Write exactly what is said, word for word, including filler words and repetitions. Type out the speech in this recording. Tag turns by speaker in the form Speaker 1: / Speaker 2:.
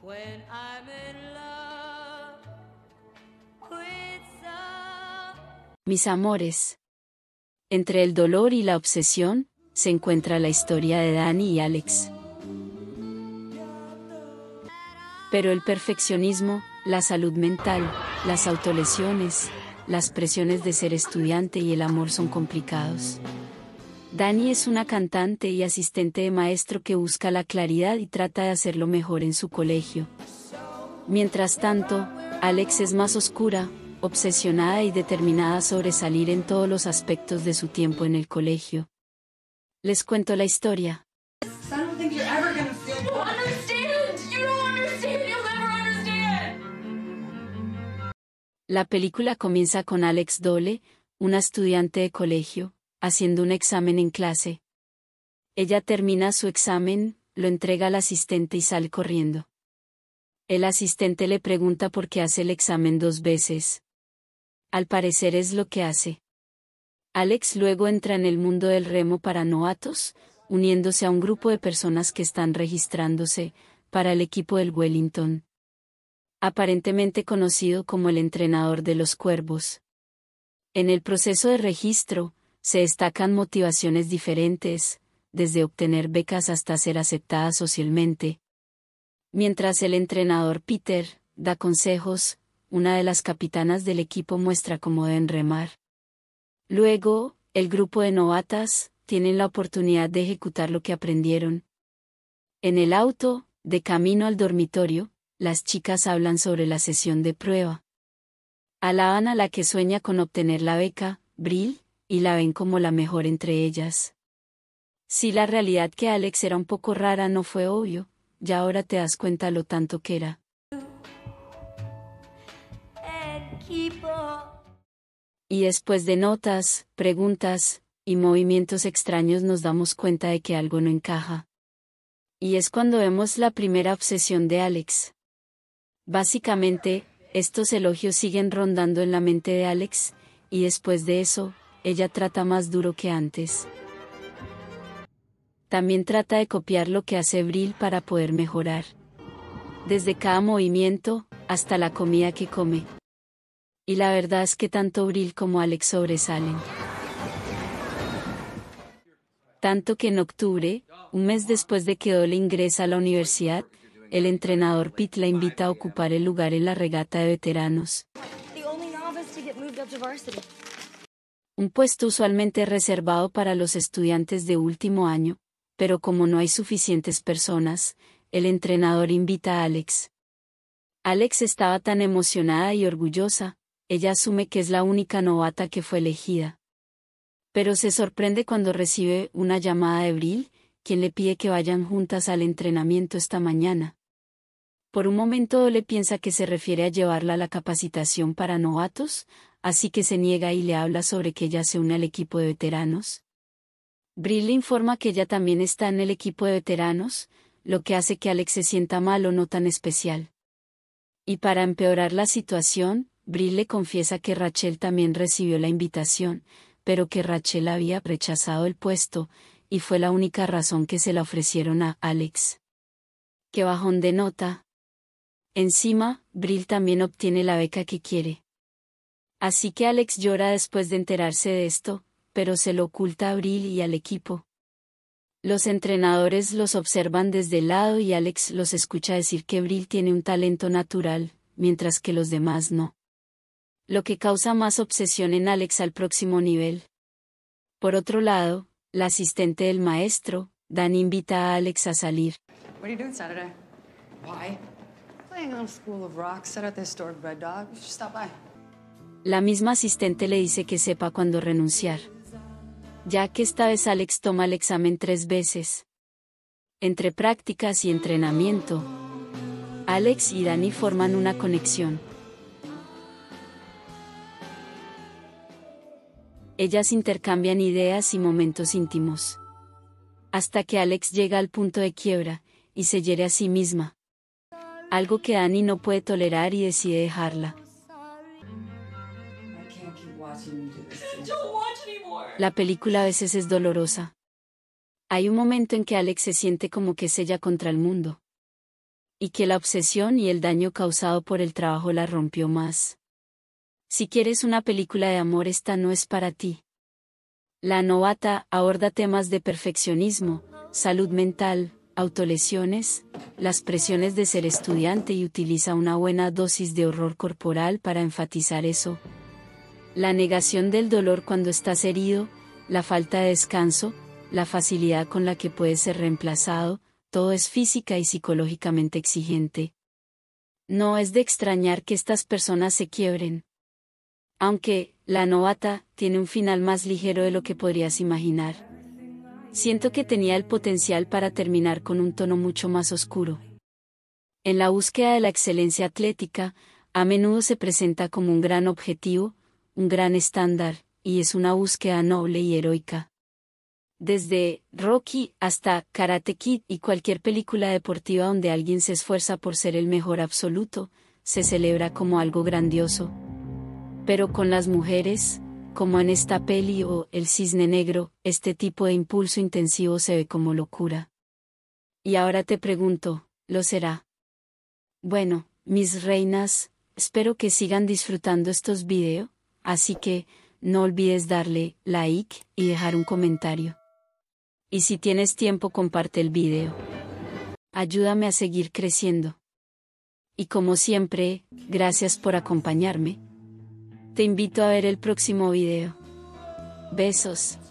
Speaker 1: when I'm in love with some...
Speaker 2: Mis amores. Entre el dolor y la obsesión, se encuentra la historia de Dani y Alex. Pero el perfeccionismo, la salud mental, las autolesiones, las presiones de ser estudiante y el amor son complicados. Dani es una cantante y asistente de maestro que busca la claridad y trata de hacerlo mejor en su colegio. Mientras tanto, Alex es más oscura, obsesionada y determinada a sobresalir en todos los aspectos de su tiempo en el colegio. Les cuento la historia. La película comienza con Alex Dole, una estudiante de colegio, haciendo un examen en clase. Ella termina su examen, lo entrega al asistente y sale corriendo. El asistente le pregunta por qué hace el examen dos veces. Al parecer es lo que hace. Alex luego entra en el mundo del remo para novatos, uniéndose a un grupo de personas que están registrándose para el equipo del Wellington, aparentemente conocido como el entrenador de los cuervos. En el proceso de registro, se destacan motivaciones diferentes, desde obtener becas hasta ser aceptada socialmente. Mientras el entrenador Peter da consejos, una de las capitanas del equipo muestra cómo deben remar. Luego, el grupo de novatas tienen la oportunidad de ejecutar lo que aprendieron. En el auto, de camino al dormitorio, las chicas hablan sobre la sesión de prueba. Alaban a la que sueña con obtener la beca, Brill, y la ven como la mejor entre ellas. Si la realidad que Alex era un poco rara no fue obvio, ya ahora te das cuenta lo tanto que era. Y después de notas, preguntas, y movimientos extraños nos damos cuenta de que algo no encaja. Y es cuando vemos la primera obsesión de Alex. Básicamente, estos elogios siguen rondando en la mente de Alex, y después de eso, ella trata más duro que antes. También trata de copiar lo que hace Brill para poder mejorar. Desde cada movimiento, hasta la comida que come. Y la verdad es que tanto Brill como Alex sobresalen. Tanto que en octubre, un mes después de que Dole ingresa a la universidad, el entrenador Pete la invita a ocupar el lugar en la regata de veteranos. Un puesto usualmente reservado para los estudiantes de último año, pero como no hay suficientes personas, el entrenador invita a Alex. Alex estaba tan emocionada y orgullosa, ella asume que es la única novata que fue elegida. Pero se sorprende cuando recibe una llamada de Brill, quien le pide que vayan juntas al entrenamiento esta mañana. Por un momento le piensa que se refiere a llevarla a la capacitación para novatos, así que se niega y le habla sobre que ella se une al equipo de veteranos. Brill le informa que ella también está en el equipo de veteranos, lo que hace que Alex se sienta mal o no tan especial. Y para empeorar la situación, Brill le confiesa que Rachel también recibió la invitación, pero que Rachel había rechazado el puesto, y fue la única razón que se la ofrecieron a Alex. ¡Qué bajón de nota! Encima, Brill también obtiene la beca que quiere. Así que Alex llora después de enterarse de esto, pero se lo oculta a Brill y al equipo. Los entrenadores los observan desde el lado y Alex los escucha decir que Brill tiene un talento natural, mientras que los demás no. Lo que causa más obsesión en Alex al próximo nivel. Por otro lado, la asistente del maestro, Dan, invita a Alex a salir.
Speaker 3: What are you doing Saturday? Why? Playing on a school of rock set at the historic Red Dog. You should stop by.
Speaker 2: La misma asistente le dice que sepa cuándo renunciar. Ya que esta vez Alex toma el examen tres veces. Entre prácticas y entrenamiento, Alex y Dani forman una conexión. Ellas intercambian ideas y momentos íntimos. Hasta que Alex llega al punto de quiebra, y se hiere a sí misma. Algo que Dani no puede tolerar y decide dejarla. La película a veces es dolorosa. Hay un momento en que Alex se siente como que es ella contra el mundo. Y que la obsesión y el daño causado por el trabajo la rompió más. Si quieres una película de amor, esta no es para ti. La novata aborda temas de perfeccionismo, salud mental, autolesiones, las presiones de ser estudiante y utiliza una buena dosis de horror corporal para enfatizar eso. La negación del dolor cuando estás herido, la falta de descanso, la facilidad con la que puedes ser reemplazado, todo es física y psicológicamente exigente. No es de extrañar que estas personas se quiebren. Aunque, la novata, tiene un final más ligero de lo que podrías imaginar. Siento que tenía el potencial para terminar con un tono mucho más oscuro. En la búsqueda de la excelencia atlética, a menudo se presenta como un gran objetivo, un gran estándar, y es una búsqueda noble y heroica. Desde Rocky hasta Karate Kid y cualquier película deportiva donde alguien se esfuerza por ser el mejor absoluto, se celebra como algo grandioso. Pero con las mujeres, como en esta peli o El Cisne Negro, este tipo de impulso intensivo se ve como locura. Y ahora te pregunto, ¿lo será? Bueno, mis reinas, espero que sigan disfrutando estos videos, así que, no olvides darle like y dejar un comentario. Y si tienes tiempo, comparte el video. Ayúdame a seguir creciendo. Y como siempre, gracias por acompañarme. Te invito a ver el próximo video. Besos.